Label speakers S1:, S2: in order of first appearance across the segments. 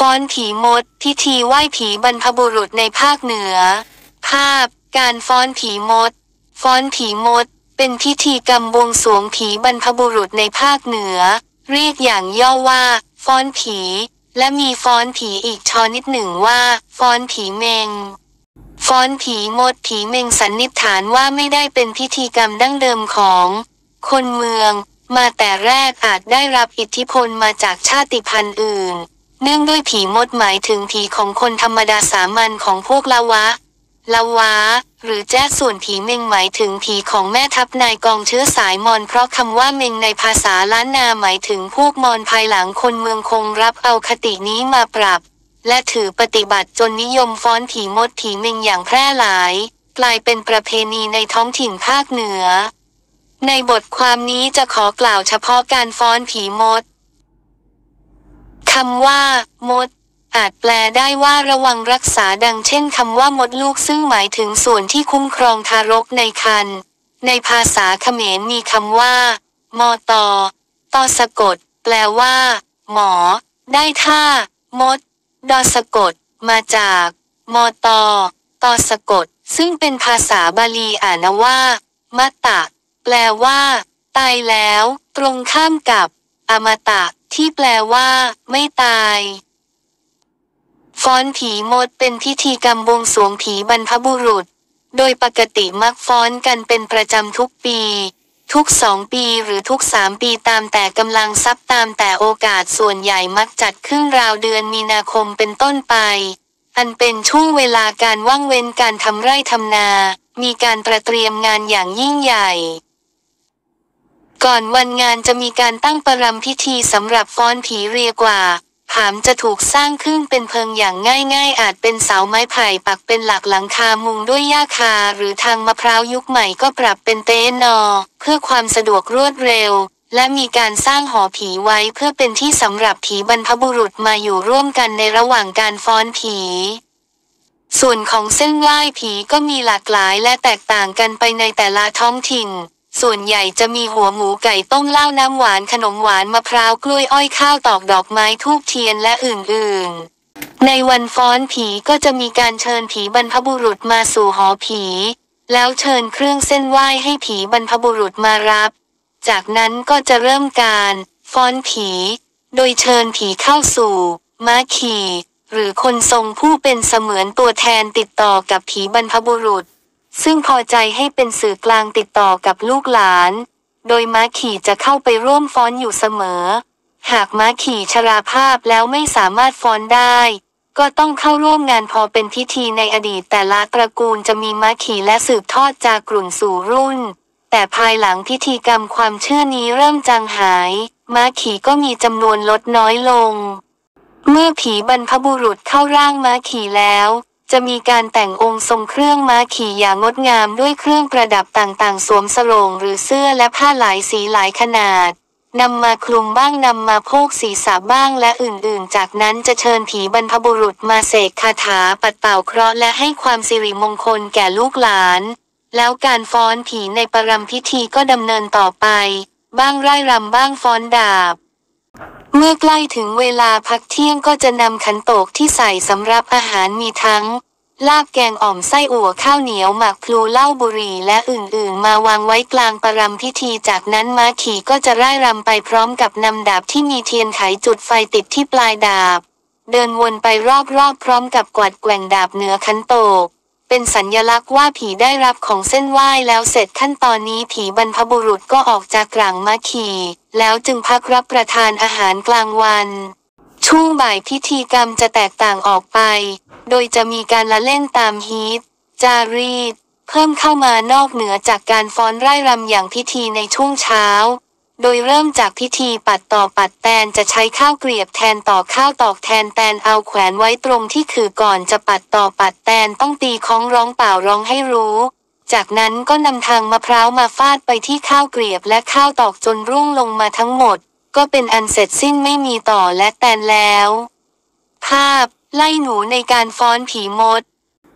S1: ฟ้อนผีมดพิธีไหว้ผีบรรพบุรุษในภาคเหนือภาพการฟ้อนผีมดฟ้อนผีมดเป็นพิธีกรรมบวงสรวงผีบรรพบุรุษในภาคเหนือเรียกอย่างย่อว่าฟ้อนผีและมีฟ้อนผีอีกชนิดหนึ่งว่าฟ้อนผีเมงฟ้อนผีมดผีเมงสันนิษฐานว่าไม่ได้เป็นพิธีกรรมดั้งเดิมของคนเมืองมาแต่แรกอาจได้รับอิทธิพลมาจากชาติพันธุ์อื่นเนื่องด้วยผีมดหมายถึงผีของคนธรรมดาสามัญของพวกละวะหรือแจ้ส่วนผีเมงหมายถึงผีของแม่ทัพนายกองเชื้อสายมอญเพราะคำว่าเมงในภาษาล้านนาหมายถึงพวกมอญภายหลังคนเมืองคงรับเอาคตินี้มาปรับและถือปฏิบัติจนนิยมฟ้อนผีมดผีเมงอย่างแพร่หลายกลายเป็นประเพณีในท้องถิ่นภาคเหนือในบทความนี้จะขอกล่าวเฉพาะการฟ้อนผีมดคำว่ามดอาจแปลได้ว่าระวังรักษาดังเช่นคำว่ามดลูกซึ่งหมายถึงส่วนที่คุ้มครองทารกในครรภ์ในภาษาเขมรมีคำว่ามอตอสะกดแปลว่าหมอได้ท่ามดดอสะกดมาจากมอตอสะกดซึ่งเป็นภาษาบาลีอ่านว่ามะตะแปลว่าตายแล้วตรงข้ามกับอมตะที่แปลว่าไม่ตายฟ้อนผีมดเป็นพิธีกรรมบวงสรวงผีบรรพบุรุษโดยปกติมักฟ้อนกันเป็นประจำทุกปีทุก2 ปีหรือทุก3 ปีตามแต่กำลังทรัพย์ตามแต่โอกาสส่วนใหญ่มักจัดขึ้นราวเดือนมีนาคมเป็นต้นไปอันเป็นช่วงเวลาการว่างเว้นการทำไร่ทำนามีการเตรียมงานอย่างยิ่งใหญ่ก่อนวันงานจะมีการตั้งประรำพิธีสำหรับฟ้อนผีเรียกว่าผามจะถูกสร้างขึ้นเป็นเพิงอย่างง่ายๆอาจเป็นเสาไม้ไผ่ปักเป็นหลักหลังคามุงด้วยหญ้าคาหรือทางมะพร้าวยุคใหม่ก็ปรับเป็นเต็นท์เพื่อความสะดวกรวดเร็วและมีการสร้างหอผีไว้เพื่อเป็นที่สำหรับผีบรรพบุรุษมาอยู่ร่วมกันในระหว่างการฟ้อนผีส่วนของเส้นไหว้ผีก็มีหลากหลายและแตกต่างกันไปในแต่ละท้องถิ่นส่วนใหญ่จะมีหัวหมูไก่ต้มเหล้าน้ำหวานขนมหวานมะพร้าวกล้วยอ้อยข้าวตอกดอกไม้ธูปเทียนและอื่นๆในวันฟ้อนผีก็จะมีการเชิญผีบรรพบุรุษมาสู่หอผีแล้วเชิญเครื่องเส้นไหว้ให้ผีบรรพบุรุษมารับจากนั้นก็จะเริ่มการฟ้อนผีโดยเชิญผีเข้าสู่ม้าขี่หรือคนทรงผู้เป็นเสมือนตัวแทนติดต่อกับผีบรรพบุรุษซึ่งพอใจให้เป็นสื่อกลางติดต่อกับลูกหลานโดยม้าขี่จะเข้าไปร่วมฟ้อนอยู่เสมอหากม้าขี่ชราภาพแล้วไม่สามารถฟ้อนได้ก็ต้องเข้าร่วมงานพอเป็นพิธีในอดีตแต่ละตระกูลจะมีม้าขี่และสืบทอดจากรุ่นสู่รุ่นแต่ภายหลังพิธีกรรมความเชื่อนี้เริ่มจางหายม้าขี่ก็มีจำนวนลดน้อยลงเมื่อผีบรรพบุรุษเข้าร่างม้าขี่แล้วจะมีการแต่งองค์ทรงเครื่องม้าขี่อย่างงดงามด้วยเครื่องประดับต่างๆสวมสโรงหรือเสื้อและผ้าหลายสีหลายขนาดนำมาคลุมบ้างนำมาโพกศีรษะบ้างและอื่นๆจากนั้นจะเชิญผีบรรพบุรุษมาเสกคาถาปัดเป่าเคราะห์และให้ความสิริมงคลแก่ลูกหลานแล้วการฟ้อนผีในประรำพิธีก็ดำเนินต่อไปบ้างร่ายรำบ้างฟ้อนดาบเมื่อใกล้ถึงเวลาพักเที่ยงก็จะนำขันโตกที่ใส่สำหรับอาหารมีทั้งลาบแกงอ่อมไส้อั่วข้าวเหนียวหมากพลูเหล้าบุหรี่และอื่นๆมาวางไว้กลางประรำพิธีจากนั้นม้าขี่ก็จะร่ายรำไปพร้อมกับนำดาบที่มีเทียนไขจุดไฟติดที่ปลายดาบเดินวนไปรอบๆพร้อมกับกวาดแกว่งดาบเหนือขันโตกเป็นสัญลักษณ์ว่าผีได้รับของเส้นไหว้แล้วเสร็จขั้นตอนนี้ผีบรรพบุรุษก็ออกจากกลางม้าขี่แล้วจึงพักรับประทานอาหารกลางวันช่วงบ่ายพิธีกรรมจะแตกต่างออกไปโดยจะมีการละเล่นตามฮีทจารีตเพิ่มเข้ามานอกเหนือจากการฟ้อนร่ายรำอย่างพิธีในช่วงเช้าโดยเริ่มจากพิธีปัดต่อปัดแตนจะใช้ข้าวเกรียบแทนต่อข้าวตอกแทนแตนเอาแขวนไว้ตรงที่คือก่อนจะปัดต่อปัดแตนต้องตีค้องร้องเปล่าร้องให้รู้จากนั้นก็นำทางมะพร้าวมาฟาดไปที่ข้าวเกรียบและข้าวตอกจนร่วงลงมาทั้งหมดก็เป็นอันเสร็จสิ้นไม่มีต่อและแตนแล้วภาพไล่หนูในการฟ้อนผีมด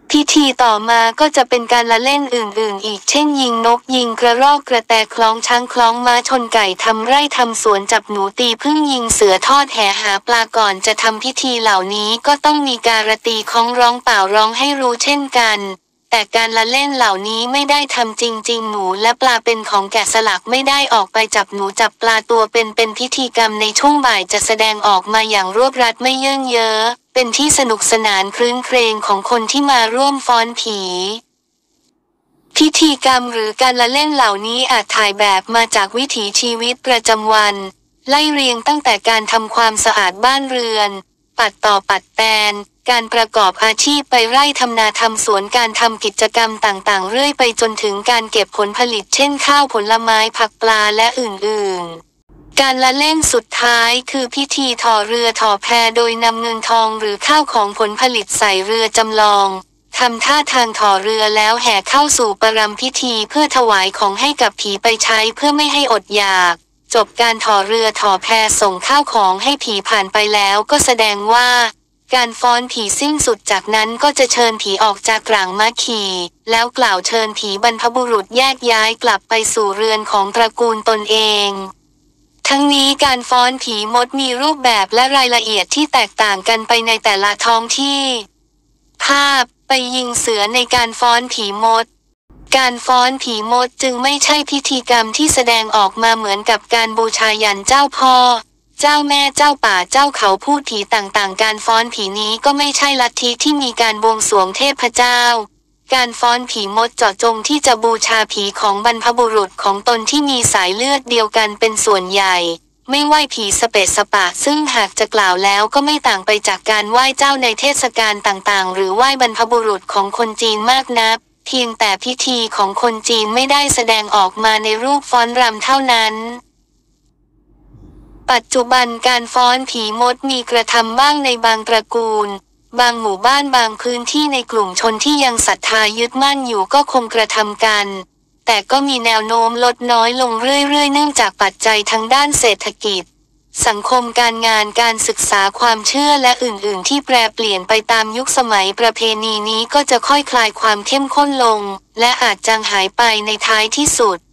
S1: พิธีต่อมาก็จะเป็นการละเล่นอื่นๆอีกเช่นยิงนกยิงกระรอกกระแตคล้องช้างคล้องม้าชนไก่ทำไร่ทำสวนจับหนูตีผึ้งยิงเสือทอดแหหาปลาก่อนจะทำพิธีเหล่านี้ก็ต้องมีการตีค้องร้องเปล่าร้องให้รู้เช่นกันแต่การละเล่นเหล่านี้ไม่ได้ทำจริงๆหนูและปลาเป็นของแกะสลักไม่ได้ออกไปจับหนูจับปลาตัวเป็นพิธีกรรมในช่วงบ่ายจะแสดงออกมาอย่างรวบรัดไม่เยิ่งเย้อเป็นที่สนุกสนานครื้นเครงของคนที่มาร่วมฟ้อนผีพิธีกรรมหรือการละเล่นเหล่านี้อาจถ่ายแบบมาจากวิถีชีวิตประจำวันไล่เรียงตั้งแต่การทำความสะอาดบ้านเรือนปัดต่อปัดแตนการประกอบอาชีพไปไร่ทำนาทำสวนการทำกิจกรรมต่างๆเรื่อยไปจนถึงการเก็บผลผลิตเช่นข้าวผลไม้ผักปลาและอื่นๆการละเล่นสุดท้ายคือพิธีถ่อเรือถ่อแพโดยนำเงินทองหรือข้าวของผลผลิตใส่เรือจำลองทำท่าทางถ่อเรือแล้วแห่เข้าสู่ประรำพิธีเพื่อถวายของให้กับผีไปใช้เพื่อไม่ให้อดอยากจบการถ่อเรือถ่อแพส่งข้าวของให้ผีผ่านไปแล้วก็แสดงว่าการฟ้อนผีสิ้นสุดจากนั้นก็จะเชิญผีออกจากกลางม้าขี่แล้วกล่าวเชิญผีบรรพบุรุษแยกย้ายกลับไปสู่เรือนของตระกูลตนเองทั้งนี้การฟ้อนผีมดมีรูปแบบและรายละเอียดที่แตกต่างกันไปในแต่ละท้องที่ภาพไปยิงเสือในการฟ้อนผีมดการฟ้อนผีมดจึงไม่ใช่พิธีกรรมที่แสดงออกมาเหมือนกับการบูชายันเจ้าพ่อเจ้าแม่เจ้าป่าเจ้าเขาพูดผีต่างๆการฟ้อนผีนี้ก็ไม่ใช่ลัทธิที่มีการบวงสรวงเทพเจ้าการฟ้อนผีมดเจาะจงที่จะบูชาผีของบรรพบุรุษของตนที่มีสายเลือดเดียวกันเป็นส่วนใหญ่ไม่ไหว้ผีสเปะสปะซึ่งหากจะกล่าวแล้วก็ไม่ต่างไปจากการไหว้เจ้าในเทศกาลต่างๆหรือไหว้บรรพบุรุษของคนจีนมากนักเพียงแต่พิธีของคนจีนไม่ได้แสดงออกมาในรูปฟ้อนรำเท่านั้นปัจจุบันการฟ้อนผีมดมีกระทำบ้างในบางตระกูลบางหมู่บ้านบางพื้นที่ในกลุ่มชนที่ยังศรัทธายึดมั่นอยู่ก็คงกระทำกันแต่ก็มีแนวโน้มลดน้อยลงเรื่อยๆเนื่องจากปัจจัยทางด้านเศรษฐกิจสังคมการงานการศึกษาความเชื่อและอื่นๆที่แปรเปลี่ยนไปตามยุคสมัยประเพณีนี้ก็จะค่อยคลายความเข้มข้นลงและอาจจางหายไปในท้ายที่สุด